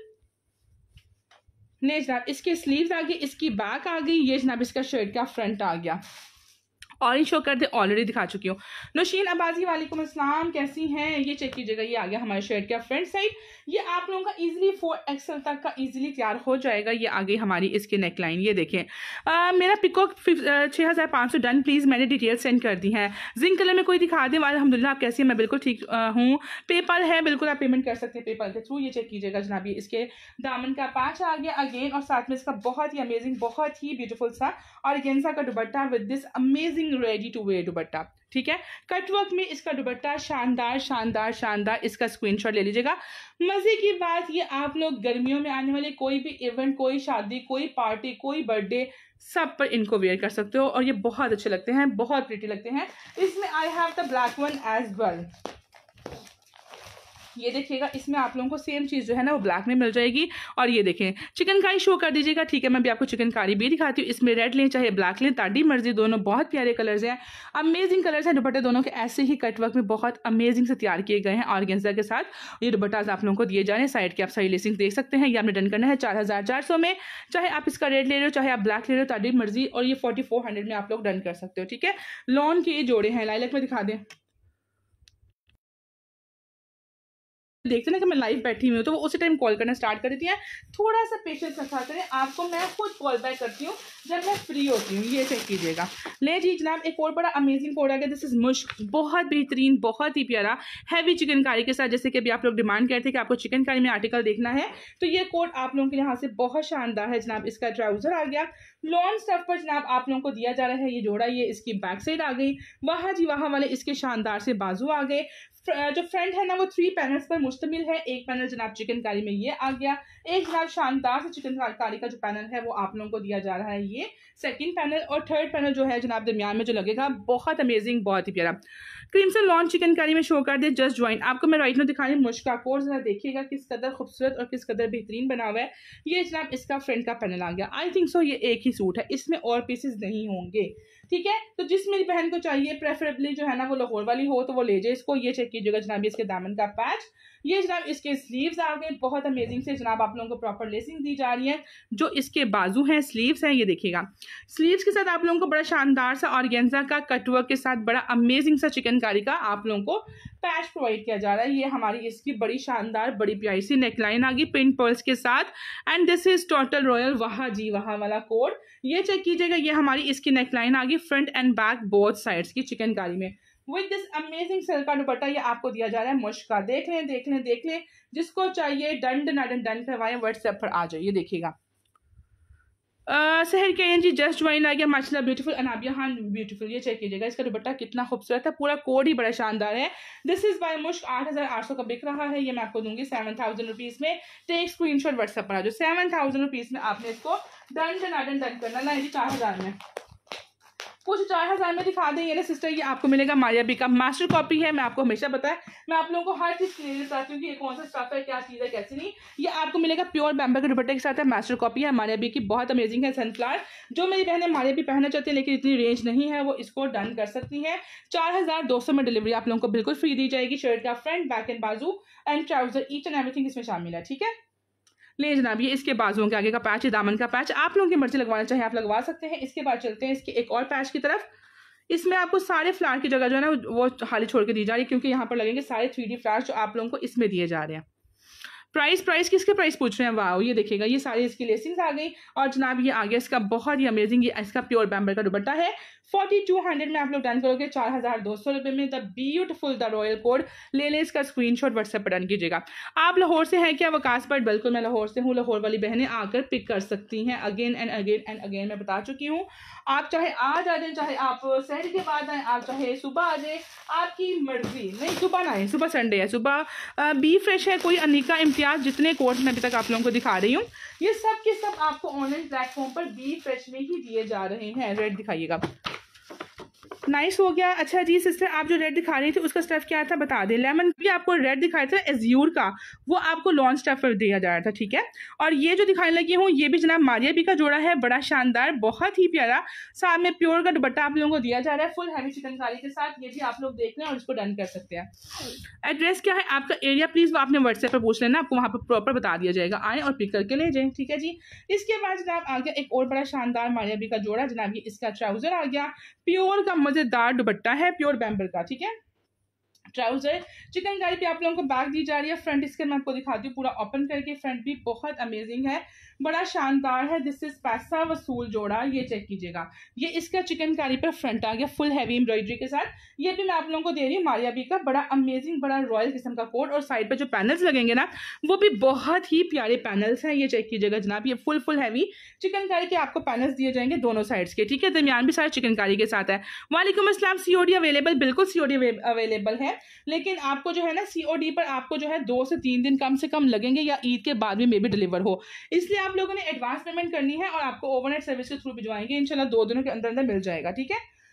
ले जनाब, इसके स्लीव्स आ गई, इसकी बैक आ गई, ये जनाब इसका शर्ट का फ्रंट आ गया। ऑरेंज शो कर दे, ऑलरेडी दिखा चुकी हूँ। नौशीन अब्बासी, वालेकुम अस्सलाम, कैसी हैं? ये चेक कीजिएगा, ये आ गया हमारे शर्ट का फ्रंट साइड। ये आप लोगों का इजीली फोर एक्सएल तक का इजीली तैयार हो जाएगा। ये आ गई हमारी इसकी नेक लाइन, ये देखें। आ, मेरा पिकॉक छः हज़ार पाँच सौ डन प्लीज़, मैंने डिटेल सेंड कर दी हैं। जिंक कलर में कोई दिखा दे। अल्हम्दुलिल्लाह, आप कैसी हैं? मैं बिल्कुल ठीक हूँ। पेपल है, बिल्कुल आप पेमेंट कर सकते हैं पेपल के थ्रू। ये चेक कीजिएगा जनाब, ये इसके दामन का पैच आ गया अगेन, और साथ में इसका बहुत ही अमेजिंग, बहुत ही ब्यूटीफुल सा ऑर्गेन्जा का दुपट्टा with this amazing ready to wear दुपट्टा। ठीक है, कटवर्क में इसका दुपट्टा शानदार शानदार शानदार, इसका स्क्रीनशॉट ले लीजिएगा। मजे की बात, ये आप लोग गर्मियों में आने वाले कोई भी इवेंट, कोई शादी, कोई पार्टी, कोई बर्थडे, सब पर इनको वेयर कर सकते हो और ये बहुत अच्छे लगते हैं, बहुत प्रीटी लगते हैं। इसमें I have the black one as well. ये देखिएगा, इसमें आप लोगों को सेम चीज़ जो है ना वो ब्लैक में मिल जाएगी। और ये देखें, चिकनकारी शो कर दीजिएगा, ठीक है। मैं भी आपको चिकनकारी भी दिखाती हूँ। इसमें रेड लें चाहे ब्लैक लें, ताड़ी मर्जी, दोनों बहुत प्यारे कलर्स हैं, अमेजिंग कलर्स हैं। दुपट्टे दोनों के ऐसे ही कटवर्क में बहुत अमेजिंग से तैयार किए गए हैं ऑर्गेन्जा के साथ। ये दुपट्टा आप लोगों को दिए जा रहे हैं, साइड के आप सारी लेसिंग देख सकते हैं। ये आपने डन करना है चार हज़ार चार सौ में, चाहे आप इसका रेड ले रहे हो चाहे आप ब्लैक ले रहे हो, ताड़ी मर्जी। और ये फोर्टी फोर हंड्रेड में आप लोग डन कर सकते हो, ठीक है। लॉन के ये जोड़े हैं, लाइलैक में दिखा दें। देखते ना कि मैं लाइव बैठी हुई हूँ तो वो उसी टाइम कॉल करना स्टार्ट कर देती हैं। थोड़ा सा पेशेंस रखा करें, आपको मैं खुद कॉल बैक करती हूँ जब मैं फ्री होती हूँ। ये चेक कीजिएगा। ले जी जनाब, एक और बड़ा अमेजिंग कोड आ गया, दिस इज मुश्क, बहुत बेहतरीन, बहुत ही प्यारा, हैवी चिकनकारी के साथ। जैसे कि अभी आप लोग डिमांड करते हैं कि आपको चिकनकारी में आर्टिकल देखना है, तो ये कोड आप लोगों के यहाँ से बहुत शानदार है जनाब। इसका ट्राउजर आ गया लॉन स्टफ पर जनाब, आप लोगों को दिया जा रहा है ये जोड़ा। ये इसकी बैक साइड आ गई, वहाँ जी वहाँ वाले इसके शानदार से बाजू आ गए। जो फ्रंट है ना वो थ्री पैनल्स पर मुश्तमिल है। एक पैनल जनाब चिकनकारी में ये आ गया, एक जनाब शानदार से चिकनकारी का जो पैनल है वो आप लोगों को दिया जा रहा है ये सेकंड पैनल। और थर्ड पैनल जो है जनाब दरमियान में जो लगेगा, बहुत अमेजिंग, बहुत ही प्यारा क्रीमसन लॉन चिकनकारी में शो कर दे। जस्ट ज्वाइन आपको मैं राइट में दिखा रही हूँ। मुश्क का कोड जरा देखिएगा किस कदर खूबसूरत और किस कदर बेहतरीन बना हुआ है। ये जनाब इसका फ्रंट का पैनल आ गया। आई थिंक सो ये एक ही सूट है, इसमें और पीसेस नहीं होंगे, ठीक है। तो जिस मेरी बहन को चाहिए प्रेफरेबली जो है ना वो लाहौर वाली हो तो वो ले जाए इसको। ये चेक कीजिएगा जनाब, इसके दामन का पैच, ये जनाब इसके स्लीव्स आ गए, बहुत अमेजिंग से जनाब आप लोगों को प्रॉपर लेसिंग दी जा रही है। जो इसके बाजू हैं, स्लीव्स हैं, ये देखिएगा। स्लीव्स के साथ आप लोगों को बड़ा शानदार सा ऑर्गेन्जा का कटवर्क के साथ बड़ा अमेजिंग सा चिकनकारी का आप लोगों को पैच प्रोवाइड किया जा रहा है। ये हमारी इसकी बड़ी शानदार बड़ी प्यारी सी नेकलाइन आ गई पिन पर्ल्स के साथ। And this is total royal वहा जी वहा वाला कोड। ये चेक कीजिएगा, ये हमारी इसकी नेकलाइन आ गई front and back both sides की चिकनकारी में विद दिस अमेजिंग सिल्क का दुपट्टा। ये आपको दिया जा रहा है मुश्क का। देख लें देख लें देख लें, जिसको चाहिए डन डन डन डन करवाएं, व्हाट्सएप पर आ जाइए। देखिएगा सहर के जी जस्ट ज्वाइन आ गया, माशाल्लाह ब्यूटीफुल, अनाबिया खान ब्यूटीफुल। ये चेक कीजिएगा, इसका दुपट्टा कितना खूबसूरत है, पूरा कोड ही बड़ा शानदार है। दिस इज बाय मुश्क, आठ हज़ार आठ सौ का बिक रहा है। ये मैं आपको दूंगी सेवन थाउजेंड रुपीज़ में। टेक स्क्रीनशॉट व्हाट्सएप पर आ जाओ। सेवन थाउजेंड रुपीज़ में आपने इसको डन डन डन डन करना ना जी। चार हज़ार में कुछ चार हज़ार में दिखा दें। ये ना सिस्टर, ये आपको मिलेगा मारिया बी का मास्टर कॉपी है। मैं आपको हमेशा बताया, मैं आप लोगों को हर चीज़ क्लियर बताती हूँ कि ये कौन सा स्टफ है, क्या चीज़ है, कैसे नहीं। ये आपको मिलेगा प्योर बैम्बा के दुपट्टे के साथ है, मास्टर कॉपी है मारिया बी की, बहुत अमेजिंग है। सनफ्लावर जो मेरी बहनें मारिया बी पहनना चाहती है लेकिन इतनी रेंज नहीं है, वो इसको डन कर सकती हैं। चार हज़ार दो सौ में डिलीवरी आप लोगों को बिल्कुल फ्री दी जाएगी। शर्ट का फ्रंट, बैक एंड बाजू and trouser, each and everything इसमें शामिल है, ठीक है। ले जनाब, ये इसके बाजुओं के आगे का पैच है, दामन का पैच, आप लोगों की मर्जी लगवाना चाहे आप लगवा सकते हैं। इसके बाद चलते हैं इसके एक और पैच की तरफ। इसमें आपको सारे फ्लावर की जगह जो है ना वो खाली छोड़ के दी जा रही है, क्योंकि यहाँ पर लगेंगे सारे थ्री डी फ्लावर्स जो आप लोगों को इसमें दिए जा रहे हैं। प्राइस प्राइस किसके प्राइस पूछ रहे हैं? वाह, ये देखिएगा, ये सारी इसकी लेसिंग्स आ गई। और जनाब ये आ गया इसका बहुत ही अमेजिंग, ये इसका प्योर बैम्बर का दुपट्टा है। फोर्टी टू हंड्रेड में आप लोग डन करोगे, चार हज़ार दो सौ रुपये में। The beautiful the royal code ले लें, इसका स्क्रीनशॉट व्हाट्सएप पर डन कीजिएगा। आप लाहौर से हैं क्या वकास? बट बिल्कुल मैं लाहौर से हूँ। लाहौर वाली बहनें आकर पिक कर सकती हैं। Again and again and again मैं बता चुकी हूँ। आप चाहे आज आ जाए, चाहे आप शहर के बाद आए, आप चाहे सुबह आ जाए, आपकी मर्जी। नहीं सुबह ना आए, सुबह संडे है, सुबह बी फ्रेश है, कोई अनिका इम्तियाज, जितने कोर्स मैं अभी तक आप लोगों को दिखा रही हूँ ये सब के सब आपको ऑनलाइन प्लेटफॉर्म पर बी फ्रेश में ही दिए जा रहे हैं। रेड दिखाइएगा, नाइस हो गया। अच्छा जी सिस्टर, आप जो रेड दिखा रही थी उसका स्टफ क्या था बता दें। लेमन भी आपको रेड दिखाया था एज्यूर का, वो आपको लॉन्च स्टफ पर दिया जा रहा था, ठीक है। और ये जो दिखाने लगी हूँ ये भी जनाब मारिया बी का जोड़ा है, बड़ा शानदार, बहुत ही प्यारा। साथ में प्योर का दुपट्टा आप लोगों को दिया जा रहा है फुल हैवी चिकनकारी के साथ। ये भी आप लोग देख लें और इसको डन कर सकते हैं। एड्रेस क्या है आपका, एरिया प्लीज आपने व्हाट्सएप पर पूछ लेना, आपको वहाँ पर प्रॉपर बता दिया जाएगा। आए और पिक करके ले जाएं, ठीक है जी। इसके बाद जनाब आ गया एक और बड़ा शानदार मारिया बी का जोड़ा। जनाब ये इसका ट्राउजर आ गया, प्योर का मजेदार दुपट्टा है प्योर बैम्बर का, ठीक है। ट्राउजर चिकनकारी पे आप लोगों को बैग दी जा रही है। फ्रंट इसके मैं आपको दिखाती हूँ पूरा ओपन करके, फ्रंट भी बहुत अमेजिंग है, बड़ा शानदार है। दिस इज पैसा वसूल जोड़ा, ये चेक कीजिएगा। ये इसका चिकनकारी पर फ्रंट आ गया फुल हैवी एम्ब्रॉयडरी के साथ। ये भी मैं आप लोगों को दे रही हूँ मारिया बी का, बड़ा अमेजिंग, बड़ा रॉयल किस्म का कोड। और साइड पर जो पैनल्स लगेंगे ना वो भी बहुत ही प्यारे पैनल्स हैं, ये चेक कीजिएगा जनाब। ये फुल फुल हैवी चिकनकारी के आपको पैनल्स दिए जाएंगे दोनों साइड्स के, ठीक है। दरमियान भी सारे चिकनकारी के साथ है। वालेकुम अस्सलाम, सीओडी अवेलेबल? बिल्कुल सीओडी अवेलेबल है, लेकिन आपको जो है ना सीओडी पर आपको जो है दो से तीन दिन कम से कम लगेंगे, या ईद के बाद भी मे बी डिलीवर हो। इसलिए आप लोगों ने एडवांस पेमेंट करनी है और आपको ओवरनाइट सर्विस के थ्रू भिजवाएंगे, इंशाल्लाह दो दिनों के अंदर अंदर मिल जाएगा, ठीक है।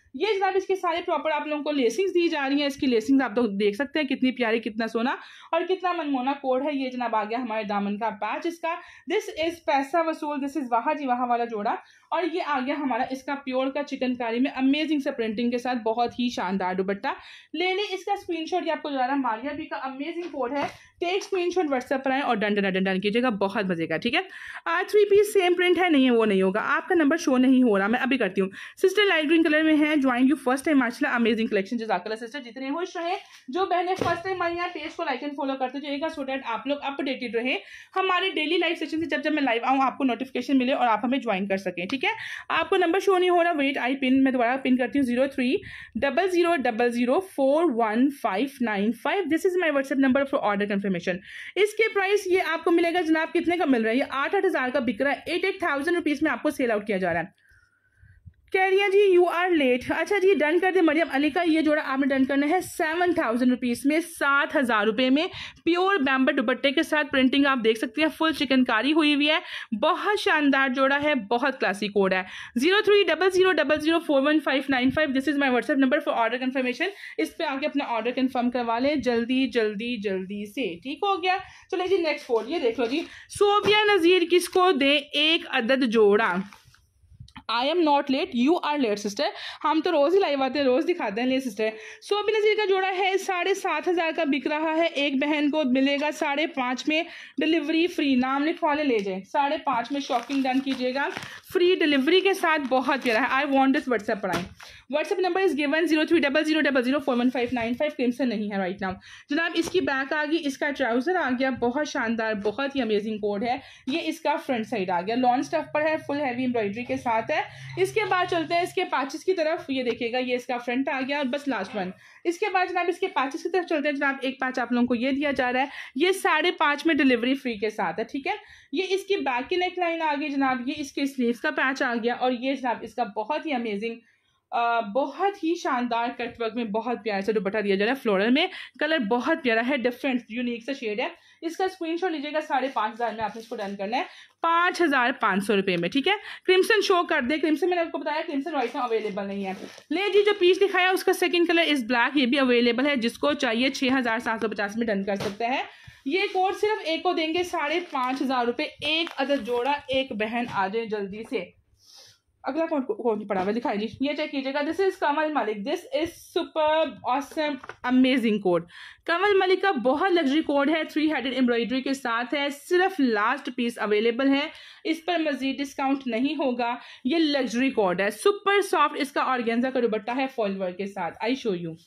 ये जनाब इसके सारे प्रॉपर आप लोगों को लेसिंग्स दी जा रही हैं। इसकी लेसिंग्स आप तो देख सकते हैं कितनी प्यारी, कितना सोना और कितना मनमोना कोड है। ये जनाब आ गया हमारे दामन का पैच इसका। दिस इज पैसा वसूल, दिस इज वहा जी वहा वाला जोड़ा। और ये आ गया हमारा इसका प्योर का चिकनकारी में अमेजिंग से प्रिंटिंग के साथ बहुत ही शानदार दुपट्टा। ले लें इसका स्क्रीनशॉट, ये आपको जो है मारिया बी का अमेजिंग कोड है। टेक स्क्रीनशॉट व्हाट्सएप पर आए और डन डन डन डन कीजिएगा, बहुत मजे का। ठीक है, आज थ्री पीस सेम प्रिंट है, नहीं है वो नहीं होगा, आपका नंबर शो नहीं हो रहा, मैं अभी करती हूँ। सिस्टर लाइट ग्रीन कलर में है, ज्वाइन यू फर्स्ट टाइम माशाल्लाह, अमेजिंग कलेक्शन। जज़ाकल्लाह सिस्टर, जितने खुश रहे जो बहने फर्स्ट टाइम आई हैं पेज को लाइक एंड फॉलो करते जाइएगा सो दैट आप लोग अपडेटेड रहे हमारे डेली लाइव सेशन से। जब जब मैं लाइव आऊँ आपको नोटिफिकेशन मिले और आप हमें ज्वाइन कर सकें। ठीक है, आपको नंबर शो नहीं हो रहा, वेट आई पिन, मैं दोबारा पिन करती हूँ, zero three double zero double zero four one five nine five. This is my WhatsApp number for order confirmation. इसके प्राइस ये आपको मिलेगा जनाब कितने का मिल रहा है, ये आठ आठ हज़ार का बिक रहा है, एट एट थाउजेंड रुपीज़ में आपको सेल आउट किया जा रहा है। कह रही है जी यू आर लेट, अच्छा जी डन कर दे मरियम अली का। ये जोड़ा आपने डन करना है सेवन थाउजेंड रुपीज़ में, सात हज़ार रुपये में, प्योर बैम्बर दुपट्टे के साथ प्रिंटिंग आप देख सकती हैं, फुल चिकनकारी हुई हुई है, बहुत शानदार जोड़ा है, बहुत क्लासी कोड है। Zero three double zero double zero four one five nine five, this is my WhatsApp number for order confirmation. इस पर आके अपना ऑर्डर कन्फर्म करवा लें जल्दी जल्दी जल्दी से। ठीक हो गया, चलो जी नेक्स्ट फोर, ये देख लो जी, सोबिया नज़ीर किसको दे एक अदद जोड़ा। I am not late, you are late sister, हम तो रोज ही लाइव आते हैं, रोज दिखाते हैं। ले सिस्टर, सोबी नज़ीर का जोड़ा है साढ़े सात हज़ार का बिक रहा है, एक बहन को मिलेगा साढ़े पाँच में, डिलीवरी फ्री, नाम लिखवा ले ले जाए, साढ़े पाँच में शॉपिंग डन कीजिएगा, फ्री डिलीवरी के साथ, बहुत प्यारा है। आई वॉन्ट दिस व्हाट्सएप पर आए, WhatsApp number is given zero three double zero double zero four one five nine five. Crimson नहीं है राइट नाउ जनाब। इसकी बैक आ गई, इसका ट्राउजर आ गया, बहुत शानदार, बहुत ही अमेजिंग कोड है। ये इसका फ्रंट साइड आ गया, लॉन्ग स्टफ पर है, फुल हैवी एम्ब्रॉयडरी के साथ है। इसके बाद चलते हैं इसके पैचेस की तरफ, ये देखिएगा ये इसका फ्रंट आ गया और बस लास्ट वन। इसके बाद जनाब इसके पैचेस की तरफ चलते हैं जनाब। एक पैच आप लोगों को ये दिया जा रहा है, ये साढ़े पाँच में डिलीवरी फ्री के साथ है। ठीक है, ये इसकी बैक की नेक लाइन आ गई जनाब, ये इसके स्लीव्स का पैच आ गया और ये जनाब इसका बहुत ही अमेजिंग Uh, बहुत ही शानदार कटवर्क में बहुत प्यारा सा दुपट्टा दिया जा रहा है, फ्लोरल में, कलर बहुत प्यारा है, डिफरेंट यूनिक सा शेड है। इसका स्क्रीनशॉट लीजिएगा, साढ़े पाँच हज़ार में आपने इसको डन करना है, पाँच हज़ार पाँच सौ रुपये में। ठीक है, क्रिम्सन शो कर दे, क्रिम्सन मैंने आपको बताया क्रिम्सन राइट नाउ अवेलेबल नहीं है। ले जी, जो पीस दिखाया उसका सेकंड कलर इज ब्लैक, ये भी अवेलेबल है, जिसको चाहिए छः हज़ार सात सौ पचास में डन कर सकते हैं। ये कोड सिर्फ एक को देंगे साढ़े पाँच हज़ार रुपये, एक अदद जोड़ा, एक बहन आ जाए जल्दी से। अगला कौन कौन पड़ा हुआ दिखाई जी, ये चेक कीजिएगा, this is Kamal Malik, this is super awesome amazing code. Kamal Malik का बहुत लग्जरी कोड है, थ्री हेडेड एम्ब्रॉयडरी के साथ है, सिर्फ लास्ट पीस अवेलेबल है, इस पर मजीद डिस्काउंट नहीं होगा। ये लग्जरी कोड है, सुपर सॉफ्ट, इसका ऑर्गेन्जा का दुपट्टा है फॉइल वर्क के साथ। आई शो यू,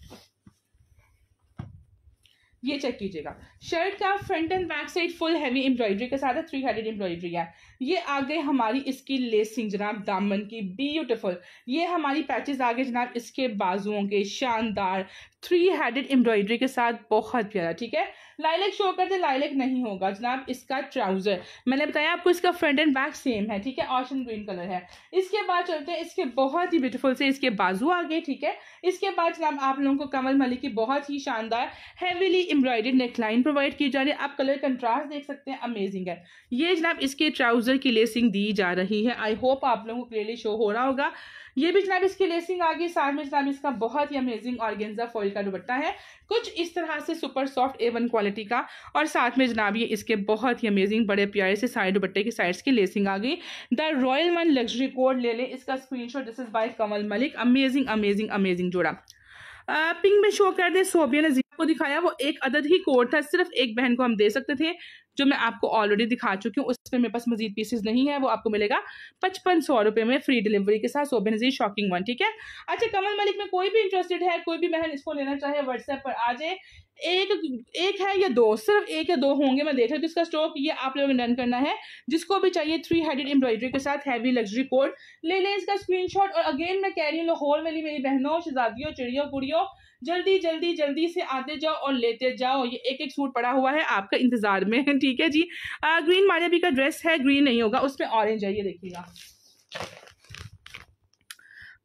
ये चेक कीजिएगा, शर्ट का front and back side full heavy embroidery के साथ है, थ्री हेडेड एम्ब्रॉयडरी है। ये आ गए हमारी इसकी लेसिंग जनाब दामन की, ब्यूटीफुल। ये हमारी पैचेस आ गए जनाब इसके बाजुओं के, शानदार थ्री हेडेड एम्ब्रॉयडरी के साथ, बहुत प्यारा। ठीक है, लाइलेक शो करते, लाइलेक नहीं होगा जनाब। इसका ट्राउजर मैंने बताया आपको, इसका फ्रंट एंड बैक सेम है। ठीक है, ऑशन ग्रीन कलर है। इसके बाद चलते हैं इसके बहुत ही ब्यूटीफुल से इसके बाजू आ गए। ठीक है, इसके बाद जनाब आप लोगों को कमल मलिक की बहुत ही शानदार हैवीली एम्ब्रॉयडर्ड नेकलाइन प्रोवाइड की जा रही है। आप कलर कंट्रास्ट देख सकते हैं, अमेजिंग है। ये जनाब इसके ट्राउजर की लेसिंग दी जा रही है, आई होप आप लोगों को क्लियरली शो हो रहा होगा। ये भी जनाब इसकी लेसिंग आ गई, साथ में जनाब इसका बहुत ही अमेजिंग ऑर्गेन्जा फॉइल का दुपट्टा है, कुछ इस तरह से super soft A one quality का, और साथ में जनाब ये इसके बहुत ही अमेजिंग बड़े प्यारे से साइड दुपट्टे की साइड्स की लेसिंग आ गई। The royal one luxury code ले ले, इसका screenshot, this is by Kamal Malik, amazing amazing amazing जोड़ा। पिंक में शो कर दे, सोबिया ने को दिखाया, वो एक अदद ही कोड था, सिर्फ एक बहन को हम दे सकते थे, जो मैं आपको ऑलरेडी दिखा चुकी हूँ। उसमें मेरे पास मजीद पीसेस नहीं है, वो आपको मिलेगा पचपन सौ रुपये में, फ्री डिलीवरी के साथ, सोबिया नज़ीर शॉकिंग वन। ठीक है, अच्छा कमल मलिक में कोई भी इंटरेस्टेड है, कोई भी बहन इसको लेना चाहे, व्हाट्सएप पर आ जाए। एक एक है या दो, सिर्फ एक या दो होंगे, मैं देख रही हूँ इसका स्टॉक, ये आप लोगों ने डन करना है। जिसको भी चाहिए थ्री हेडेड एम्ब्रॉयडरी के साथ हैवी लग्जरी कोड ले लें, इसका स्क्रीनशॉट। और अगेन मैं कह रही हूँ, लाहौर वाली मेरी बहनों, शहजादियों, चिड़ियों, कुड़ियों, जल्दी जल्दी जल्दी से आते जाओ और लेते जाओ। ये एक एक सूट पड़ा हुआ है आपका इंतजार में। ठीक है जी, आ, ग्रीन मारिया बी का ड्रेस है, ग्रीन नहीं होगा, उसमें ऑरेंज है, ये देखिएगा।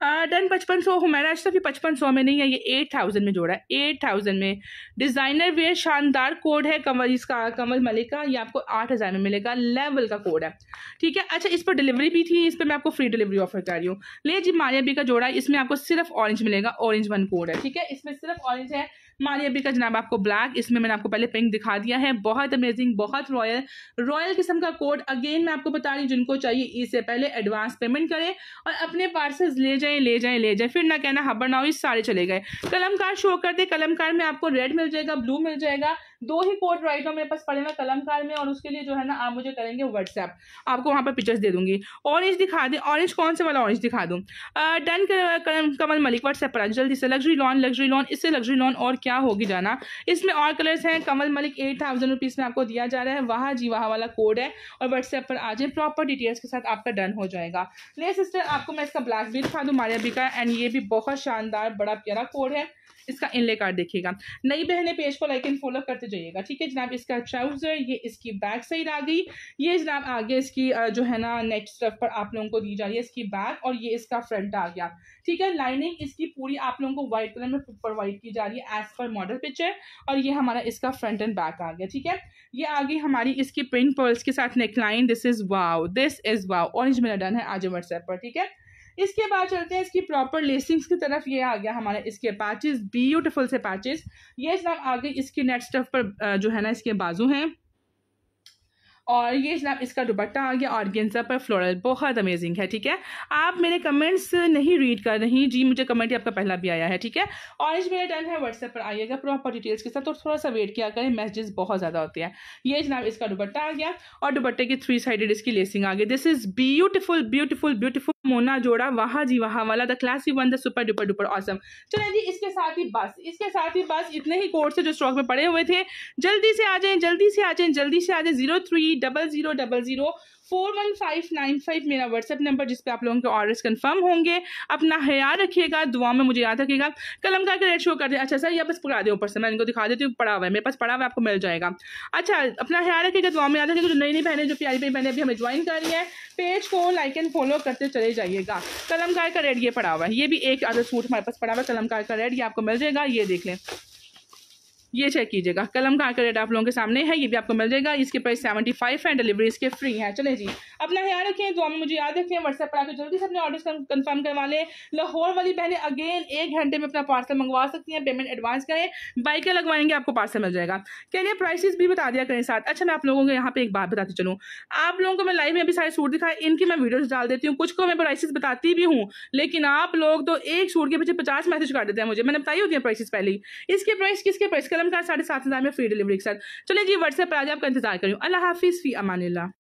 डन पचपन सौ हुमैरा अशरफ, ये पचपन सौ में नहीं है, ये एट थाउजेंड में जोड़ा है, एट थाउजेंड में। डिज़ाइनर वेयर शानदार कोड है कमल, इसका कमल मलिक का, ये आपको आठ हज़ार में मिलेगा, लेवल का कोड है, ठीक है। अच्छा, इस पर डिलीवरी भी थी, इस पर मैं आपको फ्री डिलीवरी ऑफर कर रही हूँ। ले जी मारिया बी का जोड़ा है, इसमें आपको सिर्फ ऑरेंज मिलेगा, ऑरेंज वन कोड है, ठीक है, इसमें सिर्फ ऑरेंज है। मारिया बी का जनाब आपको ब्लैक, इसमें मैंने आपको पहले पिंक दिखा दिया है, बहुत अमेजिंग, बहुत रॉयल रॉयल किस्म का कोड। अगेन मैं आपको बता रही हूँ, जिनको चाहिए इससे पहले एडवांस पेमेंट करें और अपने पार्सल्स ले जाएं ले जाएं ले जाएं, फिर ना कहना हबर ना हो इस सारे चले गए। कलमकार शो कर दे, कलमकार में आपको रेड मिल जाएगा, ब्लू मिल जाएगा, दो ही कोड राइट हो मेरे पास पड़े हुए कलमकार में, और उसके लिए जो है ना आप मुझे करेंगे व्हाट्सएप, आपको वहाँ पर पिक्चर्स दे दूंगी। ऑरेंज दिखा दे, ऑरेंज कौन से वाला ऑरेंज दिखा दूँ? डन कमल मलिक व्हाट्सएप पर आ जल्दी से। लग्जरी लॉन, लग्जरी लॉन, इससे लग्जरी लॉन और क्या होगी जाना। इसमें और कलर्स हैं, Kamal Malik eight thousand rupees में आपको दिया जा रहा है, वहाँ जी वहाँ वाला कोड है, और व्हाट्सएप पर आ जाए, प्रॉपर डिटेल्स के साथ आपका डन हो जाएगा। ले सिस्टर, आपको मैं इसका ब्लैक भी दिखा दूँ मारिया बी का, एंड ये भी बहुत शानदार बड़ा प्यारा कोड है, इसका इनले कार्ड देखिएगा। नई बहनें पेज को लाइक एंड फॉलो करते जाइएगा, ठीक है जनाब। इसका ट्राउजर, ये इसकी बैक साइड आ गई, ये जनाब आगे इसकी जो है ना नेट स्टफ पर आप लोगों को दी जा रही है इसकी बैक, और ये इसका फ्रंट आ गया, ठीक है। लाइनिंग इसकी पूरी आप लोगों को व्हाइट कलर में प्रोवाइड की जा रही है एज पर मॉडल पिक्चर, और ये हमारा इसका फ्रंट एंड बैक आ गया, ठीक है। ये आ गई हमारी इसकी प्रिंट पर्ल्स के साथ neckline, this is wow, this is wow, orange मेरा डन है, आज व्हाट्सएप पर, ठीक है। इसके बाद चलते हैं इसकी प्रॉपर लेसिंग्स की तरफ। ये आ गया हमारे इसके पैचेस, ब्यूटीफुल से पैचेस, ये जनाब आ गई इसकी नेट स्टफ पर जो है ना इसके बाजू हैं, और ये जनाब इसका दुपट्टा आ गया ऑर्गेन्जा पर फ्लोरल, बहुत अमेजिंग है, ठीक है। आप मेरे कमेंट्स नहीं रीड कर रही जी, मुझे कमेंट आपका पहला भी आया है, ठीक है। ऑरेंज मेरा डन है, व्हाट्सएप पर आइएगा प्रॉपर डिटेल्स के साथ, और थोड़ा सा वेट किया करें, मैसेजेस बहुत ज़्यादा होते हैं। ये जनाब इसका दुपट्टा आ गया, और दुपट्टे की थ्री साइडेड इसकी लेसिंग आ गई, this is beautiful beautiful beautiful Mona जोड़ा, वहाँ जी वहाँ वाला, the classy one, the super duper duper awesome. चलिए जी, इसके साथ ही बस इसके साथ ही बस इतने ही कोड से जो स्टॉक में पड़े हुए थे, जल्दी से आ जाएं जल्दी से आ जाएं जल्दी से आ जाएं। Zero three double zero double zero four one five nine five मेरा व्हाट्सएप नंबर, जिस पे आप लोगों के ऑर्डर्स कंफर्म होंगे। अपना ख्याल रखिएगा, दुआ में मुझे याद रखिएगा। कलमकार के रेट शो कर दे। अच्छा सर, ये बस पकड़ा दे ऊपर से, मैं इनको दिखा देती हूँ, पड़ा हुआ है मेरे पास, पड़ा हुआ है, आपको मिल जाएगा। अच्छा, अपना ख्याल रखिएगा, दुआ में याद रखिएगा। जो नई नई बहनें, जो प्यारी प्यारी बहनें अभी हमें ज्वाइन कर रही है, पेज को लाइक एंड फॉलो करते चले जाइएगा। कलमकार का रेट ये पड़ा हुआ है, ये भी एक आधा सूट हमारे पास पड़ा हुआ है कलमकार का रेट, ये आपको मिल जाएगा, ये देख लें, ये चेक कीजिएगा। कलमकार का रेट आप लोगों के सामने है, ये भी आपको मिल जाएगा, इसके प्राइस सेवेंटी फाइव है, डिलीवरी इसके फ्री है। चले जी, अपना ख्याल रखें, दुआ में मुझे याद रखें, व्हाट्सएप पर आकर जल्दी से अपने ऑर्डर्स कंफर्म करवा लें। लाहौर वाली बहनें अगेन एक घंटे में अपना पार्सल मंगवा सकती हैं, पेमेंट एडवांस करें, बाइकें लगवाएंगे आपको पार्सल मिल जाएगा। कहिए प्राइसेस भी बता दिया करें साथ। अच्छा, मैं आप लोगों को यहाँ पे एक बात बताती चलूँ, आप लोगों को मैं लाइव में अभी सारे सूट दिखाए, इनकी मैं वीडियोस डाल देती हूँ, कुछ को मैं प्राइसेस बताती भी हूँ, लेकिन आप लोग तो एक सूट के पीछे पचास मैसेज कर देते हैं मुझे, मैंने बताई होती है प्राइसेस पहले ही। इसके प्राइस किसके प्राइस? कलमकार साढ़े सात हज़ार में फ्री डिलीवरी के साथ। चलिए जी, व्हाट्सएप पर आ जाए, आपका इंतजार करूँ। अल्लाह हाफिज़, फी अमानिल्लाह।